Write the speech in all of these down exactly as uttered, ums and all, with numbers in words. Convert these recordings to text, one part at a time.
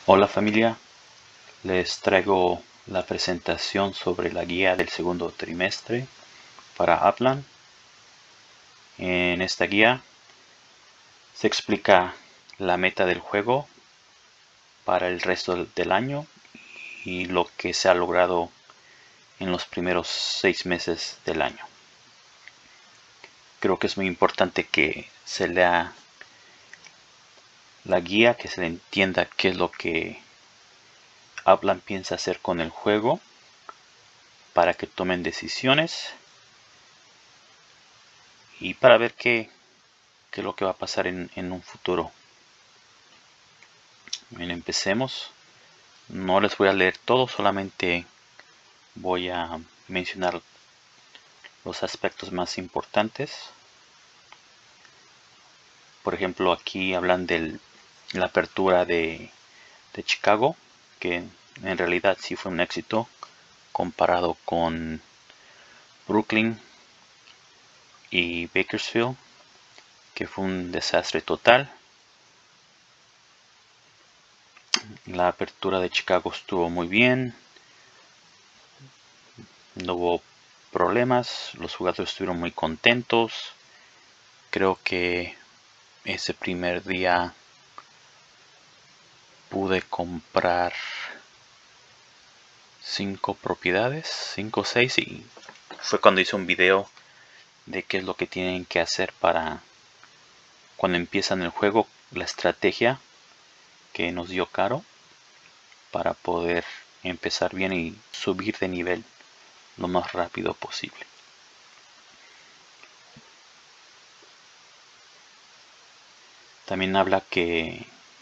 Hola familia, les traigo la presentación sobre la guía del segundo trimestre para Upland. En esta guía se explica la meta del juego para el resto del año y lo que se ha logrado en los primeros seis meses del año. Creo que es muy importante que se lea la guía, que se le entienda qué es lo que Upland piensa hacer con el juego para que tomen decisiones y para ver qué, qué es lo que va a pasar en, en un futuro. Bien, empecemos. No les voy a leer todo, solamente voy a mencionar los aspectos más importantes. Por ejemplo, aquí hablan de la apertura de, de Chicago, que en realidad sí fue un éxito comparado con Brooklyn y Bakersfield, que fue un desastre total. La apertura de Chicago estuvo muy bien, no hubo problemas, los jugadores estuvieron muy contentos. Creo que ese primer día pude comprar cinco propiedades, cinco o seis, y fue cuando hice un video de qué es lo que tienen que hacer para cuando empiezan el juego, la estrategia que nos dio caro para poder empezar bien y subir de nivel lo más rápido posible. También habla que,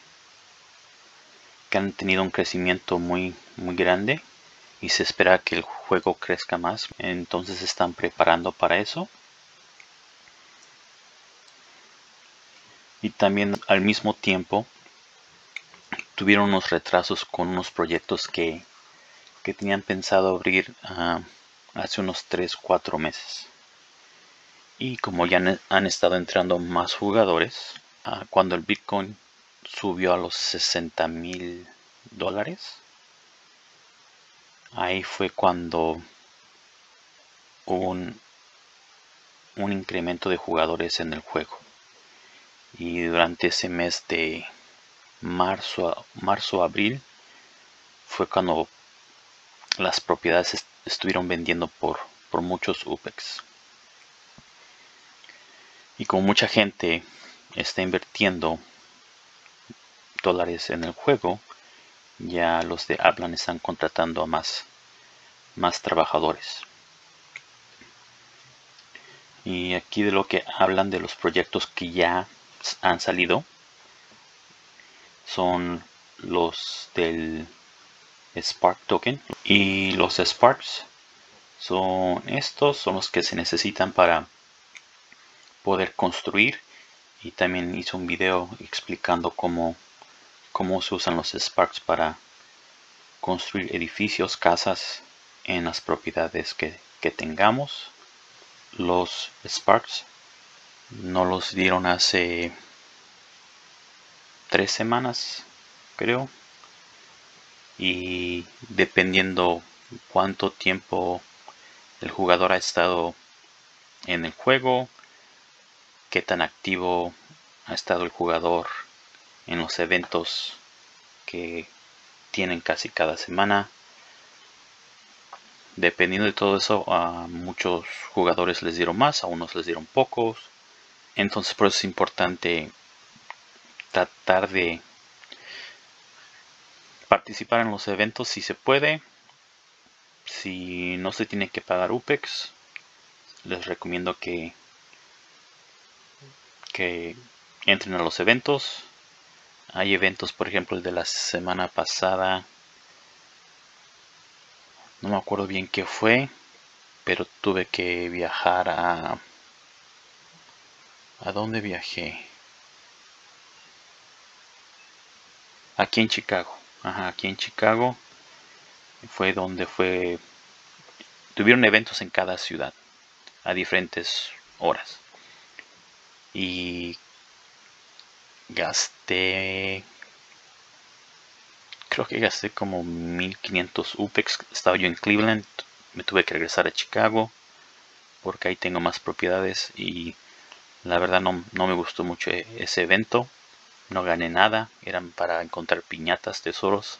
que han tenido un crecimiento muy, muy grande y se espera que el juego crezca más, entonces se están preparando para eso. Y también al mismo tiempo tuvieron unos retrasos con unos proyectos que, que tenían pensado abrir uh, hace unos tres cuatro meses. Y como ya han, han estado entrando más jugadores, uh, cuando el Bitcoin subió a los sesenta mil dólares, ahí fue cuando hubo un, un incremento de jugadores en el juego. Y durante ese mes de marzo, marzo abril fue cuando las propiedades est estuvieron vendiendo por, por muchos U P E X. Y como mucha gente está invirtiendo dólares en el juego, ya los de Upland están contratando a más, más trabajadores. Y aquí de lo que hablan de los proyectos que ya han salido son los del Spark Token, y los Sparks son estos, son los que se necesitan para poder construir. Y también hice un video explicando cómo, cómo se usan los Sparks para construir edificios, casas en las propiedades que, que tengamos. Los Sparks nos los dieron hace tres semanas, creo. Y dependiendo cuánto tiempo el jugador ha estado en el juego, qué tan activo ha estado el jugador en los eventos que tienen casi cada semana, dependiendo de todo eso, a muchos jugadores les dieron más, a unos les dieron pocos. Entonces por eso es importante tratar de participar en los eventos si se puede. Si no se tiene que pagar U P E X, les recomiendo que que entren a los eventos. Hay eventos, por ejemplo el de la semana pasada, no me acuerdo bien qué fue, pero tuve que viajar a... ¿A dónde viajé? Aquí en Chicago. Ajá, aquí en Chicago fue donde fue... Tuvieron eventos en cada ciudad a diferentes horas. Y gasté creo que gasté como mil quinientos U P E X. Estaba yo en Cleveland, me tuve que regresar a Chicago porque ahí tengo más propiedades y la verdad no, no me gustó mucho ese evento. No gané nada, eran para encontrar piñatas, tesoros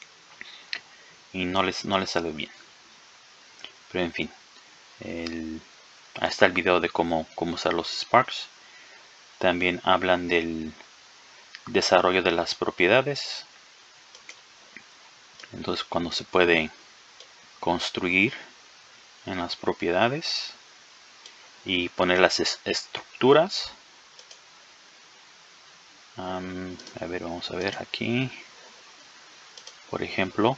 y no les, no les salió bien. Pero en fin, el, ahí está el video de cómo, cómo usar los Sparks. También hablan del desarrollo de las propiedades. Entonces cuando se puede construir en las propiedades y poner las es estructuras. Um, a ver, vamos a ver aquí. Por ejemplo,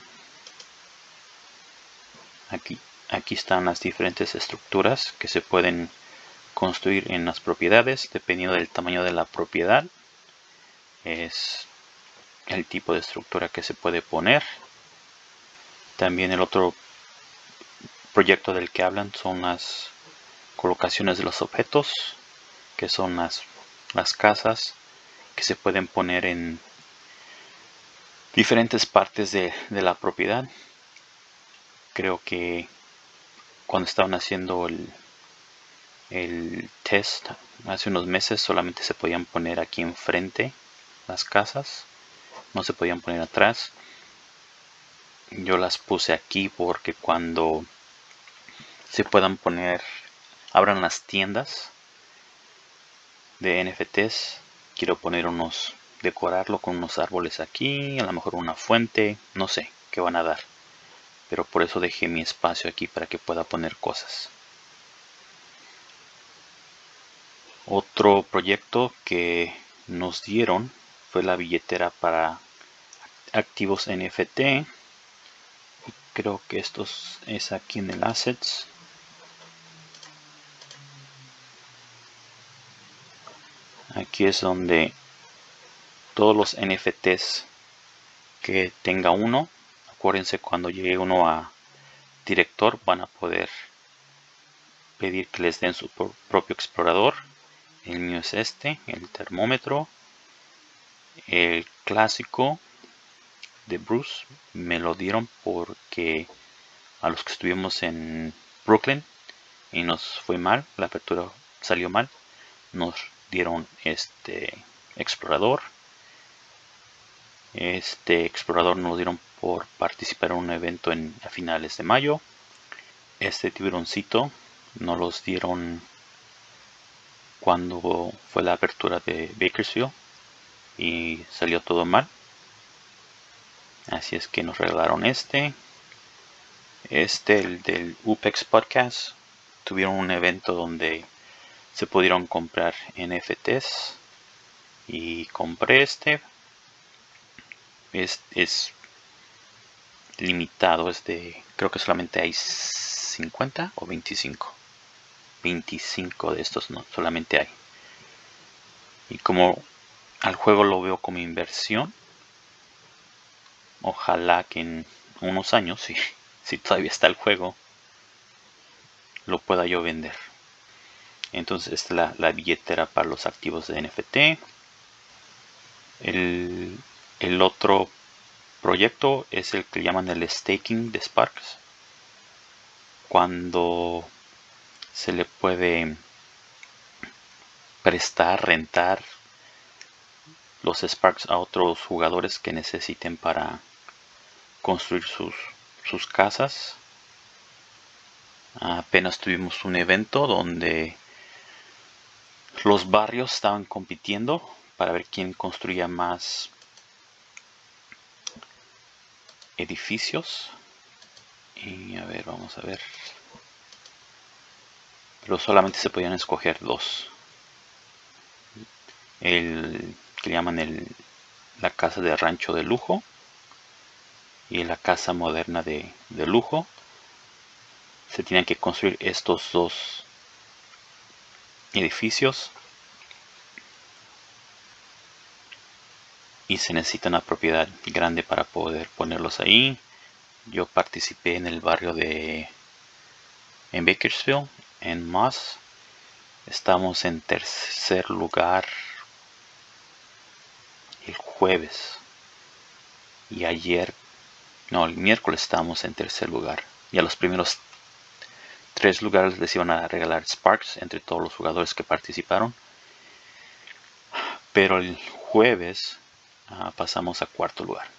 aquí, aquí están las diferentes estructuras que se pueden construir en las propiedades dependiendo del tamaño de la propiedad. Es el tipo de estructura que se puede poner. También el otro proyecto del que hablan son las colocaciones de los objetos, que son las, las casas que se pueden poner en diferentes partes de, de la propiedad. Creo que cuando estaban haciendo el, el test hace unos meses solamente se podían poner aquí enfrente las casas, no se podían poner atrás. Yo las puse aquí porque cuando se puedan poner, abran las tiendas de N F Ts, quiero poner unos, decorarlo con unos árboles aquí, a lo mejor una fuente, no sé qué van a dar, pero por eso dejé mi espacio aquí para que pueda poner cosas. Otro proyecto que nos dieron fue la billetera para activos N F T. Creo que esto es aquí en el Assets. Aquí es donde todos los N F Ts que tenga uno, acuérdense, cuando llegue uno a director van a poder pedir que les den su propio explorador. El mío es este, el termómetro. El clásico de Bruce me lo dieron porque a los que estuvimos en Brooklyn y nos fue mal, la apertura salió mal, nos dieron este explorador. Este explorador nos lo dieron por participar en un evento en, a finales de mayo. Este tiburoncito nos los dieron cuando fue la apertura de Bakersfield y salió todo mal. Así es que nos regalaron este. Este, el del U P E X Podcast, tuvieron un evento donde se pudieron comprar N F Ts y compré este. Es, es limitado, es de, creo que solamente hay cincuenta o veinticinco. veinticinco de estos no, solamente hay. Y como al juego lo veo como inversión, ojalá que en unos años, si, si todavía está el juego, lo pueda yo vender. Entonces esta es la, la billetera para los activos de N F T. El, el otro proyecto es el que llaman el staking de Sparks, cuando se le puede prestar, rentar los Sparks a otros jugadores que necesiten para construir sus, sus casas. Apenas tuvimos un evento donde los barrios estaban compitiendo para ver quién construía más edificios. Y a ver, vamos a ver. Pero solamente se podían escoger dos. El que llaman el, la casa de rancho de lujo y la casa moderna de, de lujo. Se tenían que construir estos dos edificios y se necesita una propiedad grande para poder ponerlos ahí. Yo participé en el barrio de en Bakersfield, en Moss. Estamos en tercer lugar el jueves. y ayer, no, el miércoles estábamos en tercer lugar. Y a los primeros tres lugares les iban a regalar Sparks entre todos los jugadores que participaron. Pero el jueves uh, pasamos a cuarto lugar.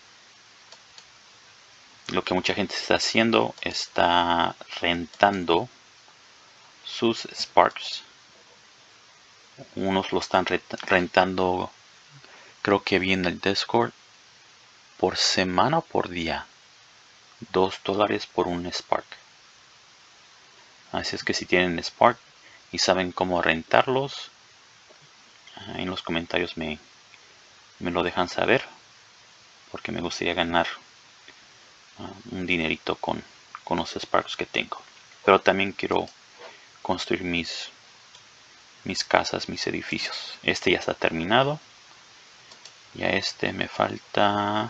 Lo que mucha gente está haciendo, está rentando sus Sparks. Unos lo están rentando, creo que vi en el Discord, por semana o por día. Dos dólares por un Spark. Así es que si tienen Spark y saben cómo rentarlos, en los comentarios me, me lo dejan saber, porque me gustaría ganar uh, un dinerito con, con los Sparks que tengo. Pero también quiero construir mis, mis casas, mis edificios. Este ya está terminado. Y a este me falta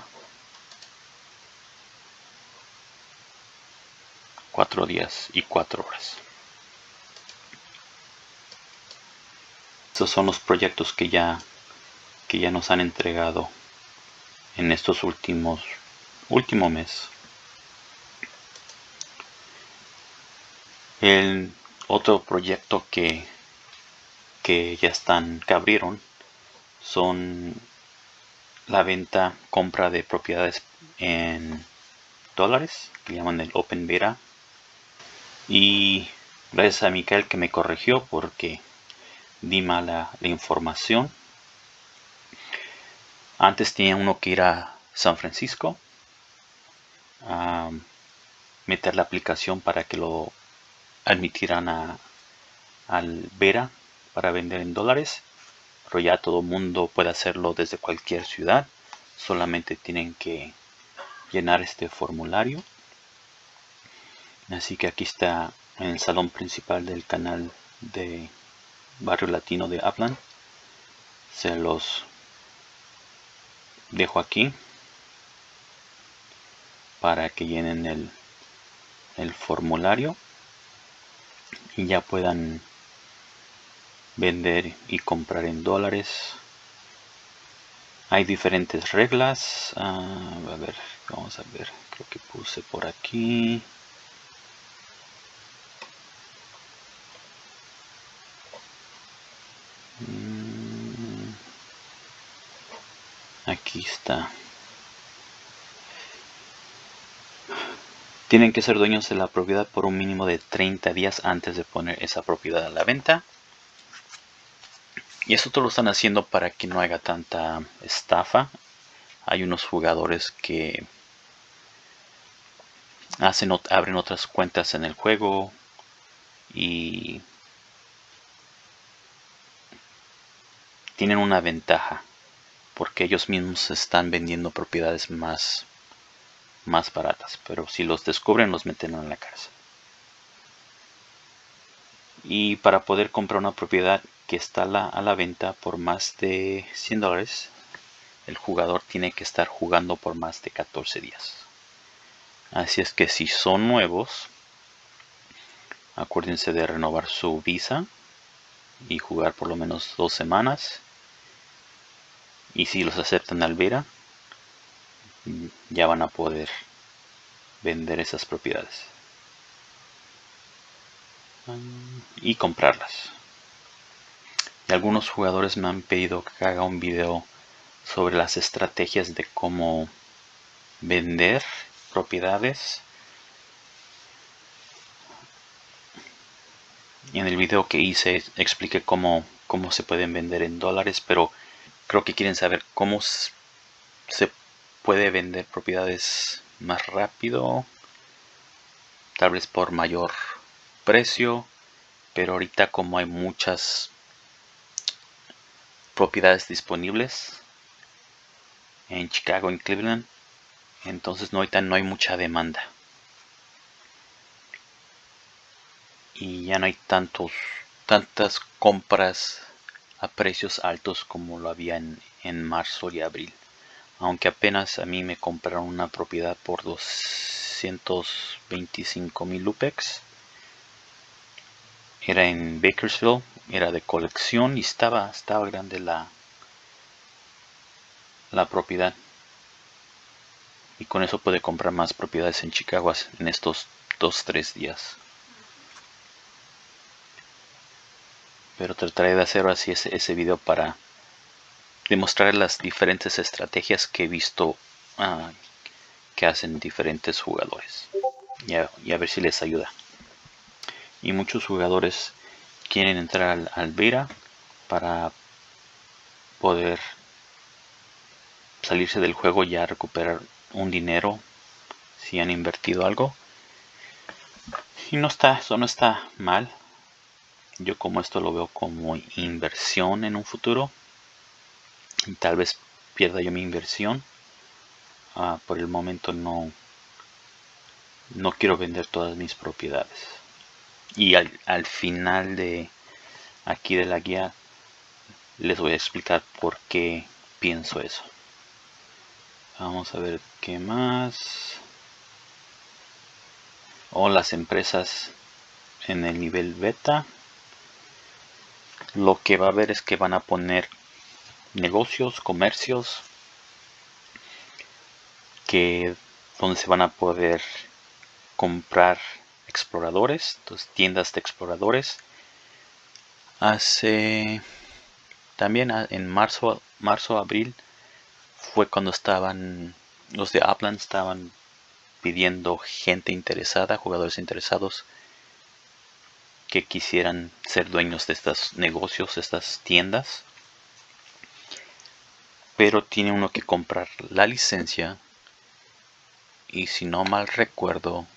cuatro días y cuatro horas. Estos son los proyectos que ya que ya nos han entregado en estos últimos último mes. El otro proyecto que que ya están que abrieron son la venta, compra de propiedades en dólares, que llaman el Open Beta. Y gracias a Mikael que me corrigió porque di mala la información. Antes tenía uno que ir a San Francisco a meter la aplicación para que lo admitieran a, al Beta para vender en dólares, pero ya todo el mundo puede hacerlo desde cualquier ciudad. Solamente tienen que llenar este formulario. Así que aquí está en el salón principal del canal de Barrio Latino de Upland. Se los dejo aquí para que llenen el, el formulario y ya puedan vender y comprar en dólares. Hay diferentes reglas. Uh, a ver, vamos a ver. Creo que puse por aquí. Mm, aquí está. Tienen que ser dueños de la propiedad por un mínimo de treinta días antes de poner esa propiedad a la venta. Y eso todo lo están haciendo para que no haya tanta estafa. Hay unos jugadores que hacen, abren otras cuentas en el juego y tienen una ventaja porque ellos mismos están vendiendo propiedades más, más baratas. Pero si los descubren, los meten en la cárcel. Y para poder comprar una propiedad que está a la, a la venta por más de cien dólares, el jugador tiene que estar jugando por más de catorce días. Así es que si son nuevos, acuérdense de renovar su visa y jugar por lo menos dos semanas. Y si los aceptan al Beta, ya van a poder vender esas propiedades y comprarlas. Y algunos jugadores me han pedido que haga un video sobre las estrategias de cómo vender propiedades. Y en el video que hice expliqué cómo, cómo se pueden vender en dólares, pero creo que quieren saber cómo se puede vender propiedades más rápido, tal vez por mayor precio, pero ahorita como hay muchas propiedades disponibles en Chicago, en Cleveland, entonces no, ahorita no hay mucha demanda y ya no hay tantos tantas compras a precios altos como lo había en, en marzo y abril. Aunque apenas a mí me compraron una propiedad por doscientos veinticinco mil lupex. Era en Bakersfield, era de colección y estaba, estaba grande la, la propiedad. y con eso puede comprar más propiedades en Chicago en estos dos tres días. Pero trataré de hacer así ese, ese video para demostrar las diferentes estrategias que he visto uh, que hacen diferentes jugadores y a, y a ver si les ayuda. Y muchos jugadores quieren entrar al, al beta para poder salirse del juego y ya recuperar un dinero si han invertido algo. Y no está, eso no está mal. Yo como esto lo veo como inversión en un futuro. Y tal vez pierda yo mi inversión. Uh, por el momento no, no quiero vender todas mis propiedades. Y al, al final de aquí de la guía les voy a explicar por qué pienso eso. Vamos a ver qué más. O las empresas en el nivel beta. Lo que va a haber es que van a poner negocios, comercios, que donde se van a poder comprar exploradores, entonces tiendas de exploradores. Hace también en marzo, marzo, abril fue cuando estaban los de Upland estaban pidiendo gente interesada, jugadores interesados que quisieran ser dueños de estos negocios, estas tiendas. Pero tiene uno que comprar la licencia y si no mal recuerdo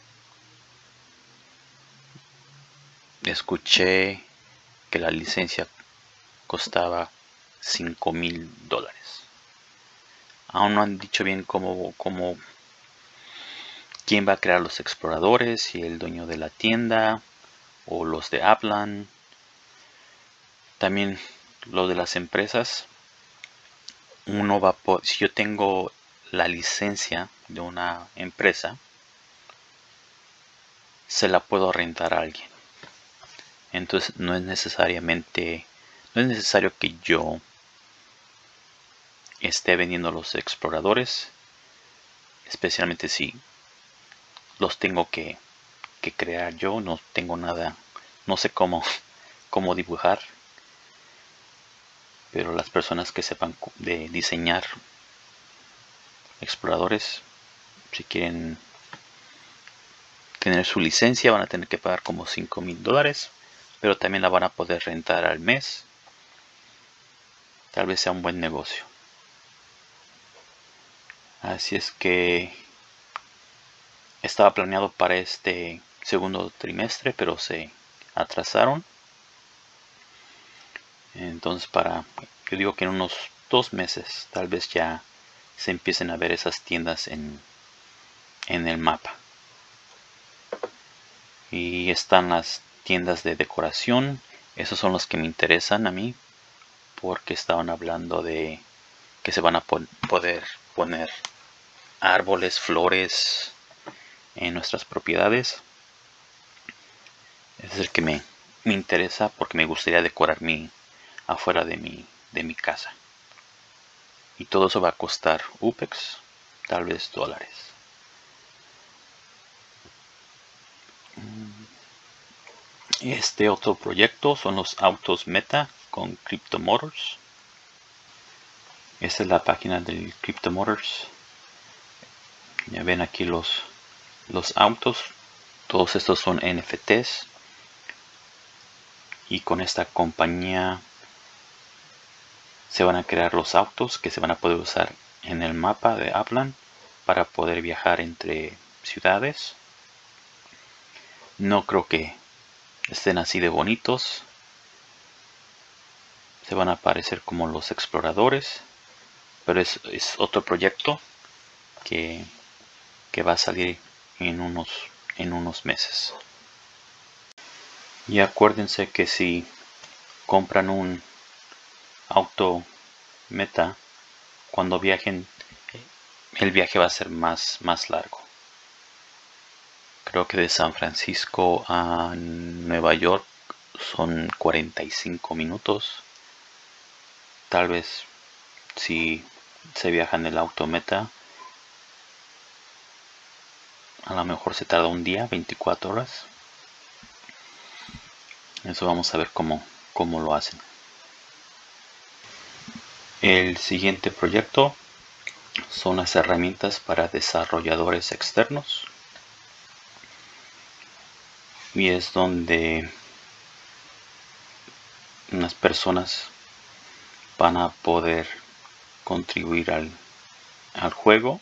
escuché que la licencia costaba cinco mil dólares. Aún no han dicho bien cómo, cómo quién va a crear los exploradores, si el dueño de la tienda o los de Upland. También lo de las empresas. Uno va por, si yo tengo la licencia de una empresa, se la puedo rentar a alguien. Entonces no es necesariamente, no es necesario que yo esté vendiendo los exploradores, especialmente si los tengo que, que crear yo. No tengo nada, no sé cómo, cómo dibujar, pero las personas que sepan de diseñar exploradores, si quieren tener su licencia, van a tener que pagar como cinco mil dólares, pero también la van a poder rentar al mes. Tal vez sea un buen negocio. Así es que estaba planeado para este segundo trimestre, pero se atrasaron. Entonces para, yo digo que en unos dos meses tal vez ya se empiecen a ver esas tiendas en, en el mapa. Y están las tiendas de decoración. Esos son los que me interesan a mí, porque estaban hablando de que se van a po poder poner árboles, flores en nuestras propiedades. Ese es el que me, me interesa, porque me gustaría decorar mi afuera de mi, de mi casa. Y todo eso va a costar U P E X, tal vez dólares. Este otro proyecto son los autos Meta con Crypto Motors. Esta es la página del Crypto Motors. Ya ven aquí los, los autos. Todos estos son N F Ts. Y con esta compañía se van a crear los autos que se van a poder usar en el mapa de Upland para poder viajar entre ciudades. No creo que estén así de bonitos. Se van a parecer como los exploradores, pero es, es otro proyecto que, que va a salir en unos, en unos meses. Y acuérdense que si compran un auto Meta, cuando viajen, el viaje va a ser más, más largo. Creo que de San Francisco a Nueva York son cuarenta y cinco minutos. Tal vez si se viaja en el auto Meta, a lo mejor se tarda un día, veinticuatro horas. Eso vamos a ver cómo, cómo lo hacen. El siguiente proyecto son las herramientas para desarrolladores externos. Y es donde unas personas van a poder contribuir al, al juego.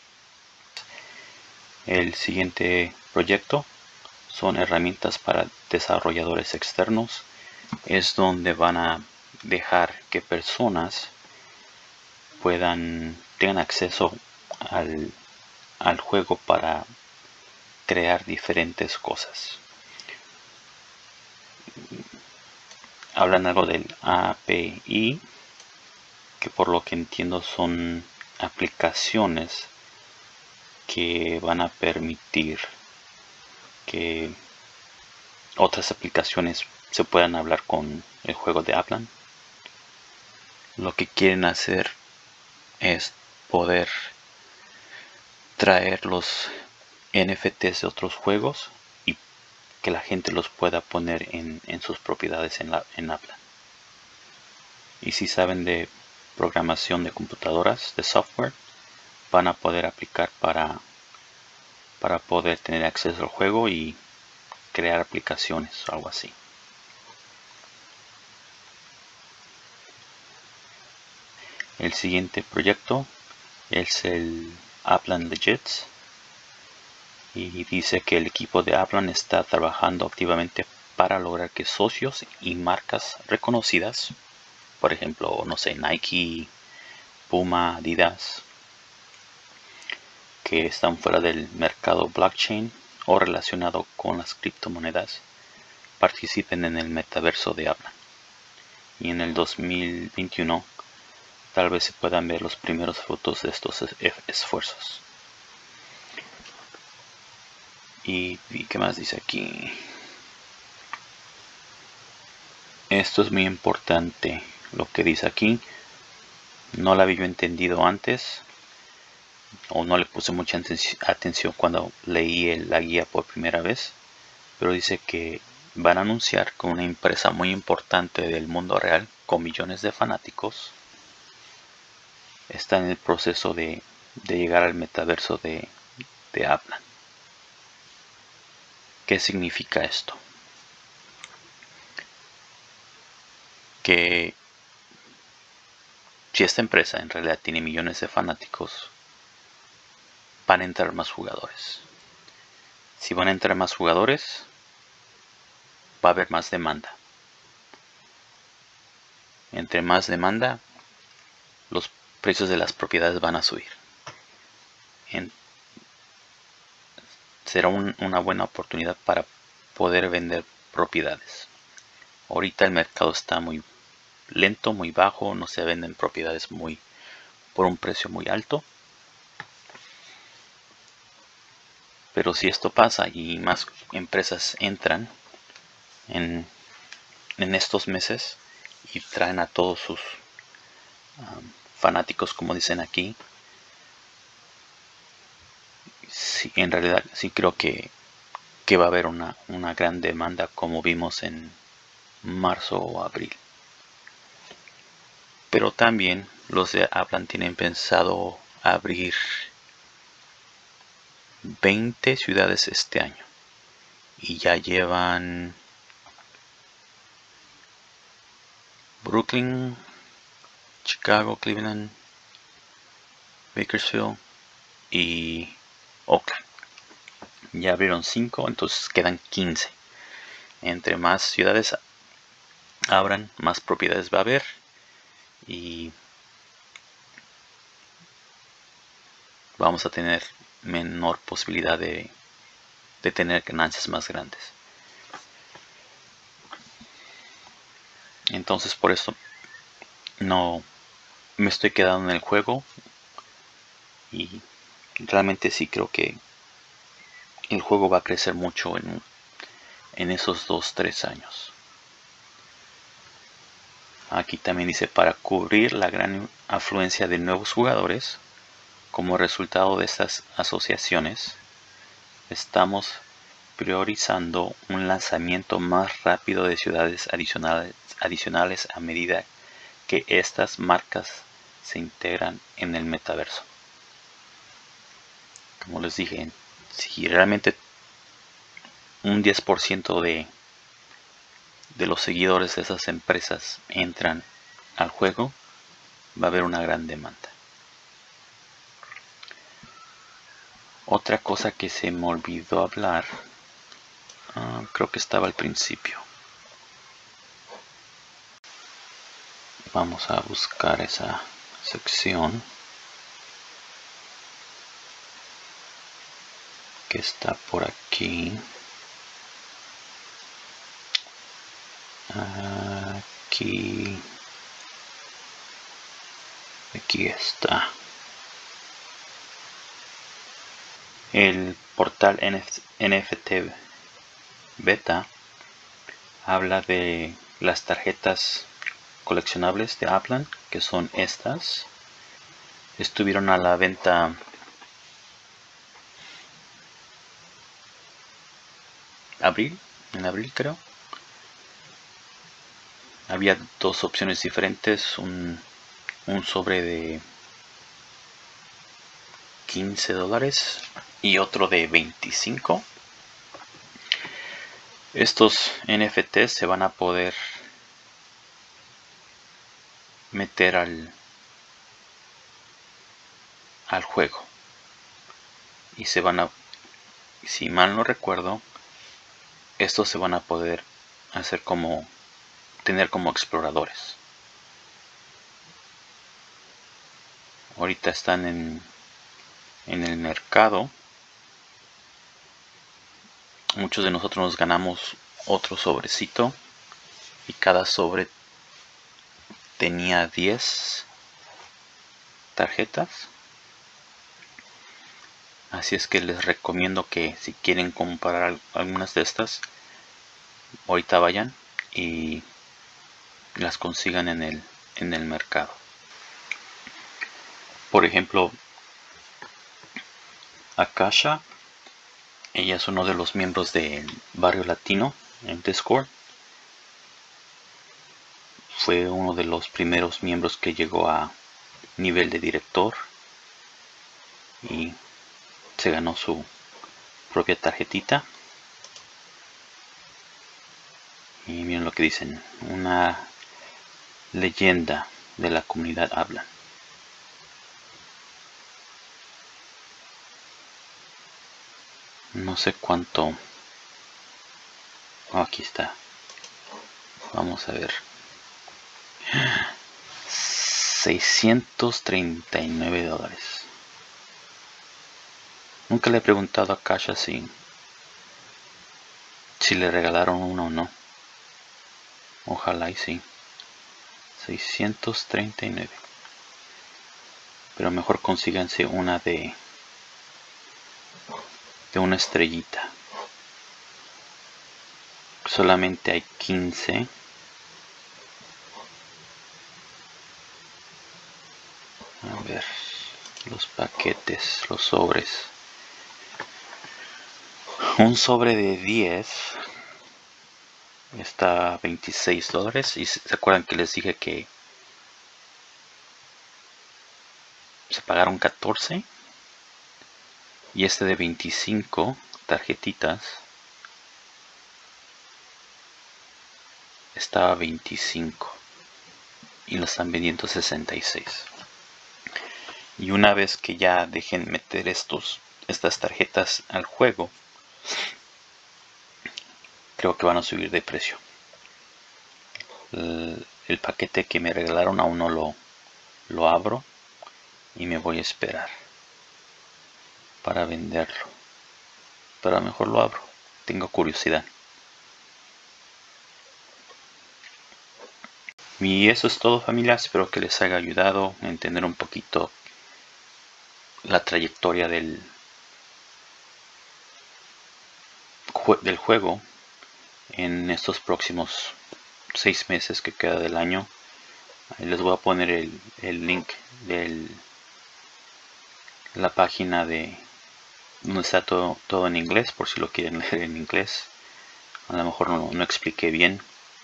El siguiente proyecto son herramientas para desarrolladores externos. Es donde van a dejar que personas puedan tengan acceso al, al juego para crear diferentes cosas. Hablan algo del A P I, que por lo que entiendo son aplicaciones que van a permitir que otras aplicaciones se puedan hablar con el juego de Aplan. Lo que quieren hacer es poder traer los N F Ts de otros juegos y que la gente los pueda poner en, en sus propiedades en, la, en Aplan. Y si saben de programación de computadoras, de software, van a poder aplicar para, para poder tener acceso al juego y crear aplicaciones o algo así. El siguiente proyecto es el Aplan Legits. Y dice que el equipo de Aplan está trabajando activamente para lograr que socios y marcas reconocidas, por ejemplo, no sé, Nike, Puma, Adidas, que están fuera del mercado blockchain o relacionado con las criptomonedas, participen en el metaverso de Aplan. Y en el dos mil veintiuno tal vez se puedan ver los primeros frutos de estos esfuerzos. Y, y qué más dice aquí. Esto es muy importante lo que dice aquí. No lo había entendido antes, o no le puse mucha atención cuando leí la guía por primera vez, pero dice que van a anunciar que una empresa muy importante del mundo real con millones de fanáticos está en el proceso de, de llegar al metaverso de, de Aplan. ¿Qué significa esto? Que si esta empresa en realidad tiene millones de fanáticos, van a entrar más jugadores. Si van a entrar más jugadores, va a haber más demanda. Entre más demanda, los precios de las propiedades van a subir. En, será un, una buena oportunidad para poder vender propiedades. Ahorita el mercado está muy lento, muy bajo, no se venden propiedades muy por un precio muy alto. Pero si esto pasa y más empresas entran en, en estos meses y traen a todos sus um, fanáticos, como dicen aquí, sí, en realidad sí creo que, que va a haber una, una gran demanda, como vimos en marzo o abril. Pero también los de Aplan tienen pensado abrir veinte ciudades este año y ya llevan Brooklyn, Chicago, Cleveland, Bakersfield y Oakland. Ya abrieron cinco, entonces quedan quince. Entre más ciudades abran, más propiedades va a haber y vamos a tener menor posibilidad de, de tener ganancias más grandes. Entonces por eso no me estoy quedando en el juego y realmente sí creo que el juego va a crecer mucho en, en esos dos tres años. Aquí también dice, para cubrir la gran afluencia de nuevos jugadores como resultado de estas asociaciones, estamos priorizando un lanzamiento más rápido de ciudades adicionales, adicionales a medida que estas marcas se integran en el metaverso. Como les dije, si realmente un diez por ciento de, de los seguidores de esas empresas entran al juego, va a haber una gran demanda. Otra cosa que se me olvidó hablar, uh, creo que estaba al principio. Vamos a buscar esa sección que está por aquí. Aquí. Aquí está. El portal N F T Beta habla de las tarjetas coleccionables de Aplan, que son estas. Estuvieron a la venta abril, en abril creo. Había dos opciones diferentes, un, un sobre de quince dólares y otro de veinticinco. Estos N F Ts se van a poder meter al al juego y se van a, si mal no recuerdo, estos se van a poder hacer como tener como exploradores. Ahorita están en en el mercado. Muchos de nosotros nos ganamos otro sobrecito y cada sobre tenía diez tarjetas. Así es que les recomiendo que si quieren comprar algunas de estas, ahorita vayan y las consigan en el, en el mercado. Por ejemplo, Akasha, ella es uno de los miembros del Barrio Latino en Discord. Fue uno de los primeros miembros que llegó a nivel de director y se ganó su propia tarjetita. Y miren lo que dicen: una leyenda de la comunidad habla. No sé cuánto. Oh, aquí está. Vamos a ver. seiscientos treinta y nueve dólares. Nunca le he preguntado a Kasha si, si le regalaron uno o no. Ojalá y sí. seiscientos treinta y nueve. Pero mejor consíganse una de de una estrellita. Solamente hay quince. A ver, los paquetes, los sobres. Un sobre de diez está a veintiséis dólares. Y se acuerdan que les dije que se pagaron catorce. Y este de veinticinco tarjetitas estaba a veinticinco. Y lo están vendiendo sesenta y seis. Y una vez que ya dejen meter estos, estas tarjetas al juego, creo que van a subir de precio. El, el paquete que me regalaron aún no lo, lo abro y me voy a esperar para venderlo. Pero a lo mejor lo abro, tengo curiosidad. Y eso es todo, familia. Espero que les haya ayudado a entender un poquito la trayectoria del, del juego en estos próximos seis meses que queda del año. Ahí les voy a poner el, el link de la página de, donde está todo, todo en inglés, por si lo quieren leer en inglés. A lo mejor no, no expliqué bien.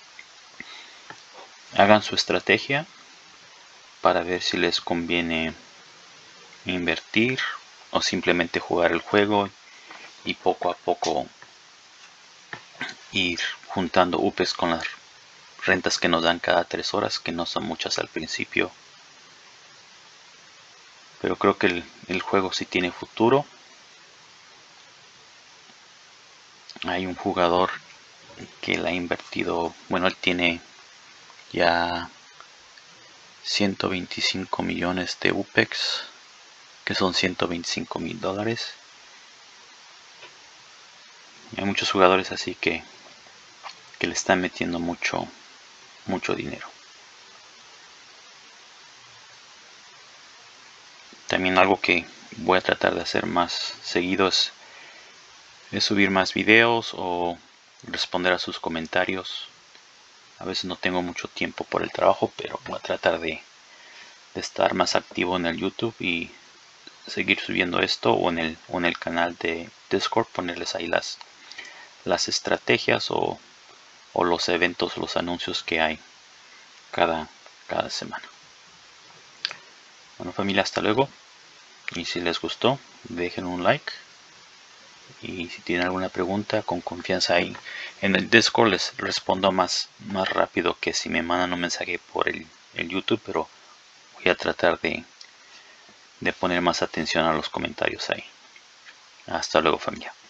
Hagan su estrategia para ver si les conviene invertir o simplemente jugar el juego y poco a poco ir juntando U P Es con las rentas que nos dan cada tres horas, que no son muchas al principio. Pero creo que el, el juego sí tiene futuro. Hay un jugador que le ha invertido, bueno, él tiene ya ciento veinticinco millones de U P E X, que son ciento veinticinco mil dólares. Hay muchos jugadores así que, que le están metiendo mucho, mucho dinero. También algo que voy a tratar de hacer más seguido es, es subir más videos o responder a sus comentarios. A veces no tengo mucho tiempo por el trabajo, pero voy a tratar de, de estar más activo en el YouTube y seguir subiendo esto, o en el, o en el canal de Discord, ponerles ahí las, las estrategias o, o los eventos, los anuncios que hay cada, cada semana. Bueno, familia, hasta luego. Y si les gustó, dejen un like. Y si tienen alguna pregunta, con confianza ahí en el Discord les respondo más, más rápido que si me mandan un mensaje por el, el YouTube, pero voy a tratar de, de poner más atención a los comentarios ahí. Hasta luego, familia.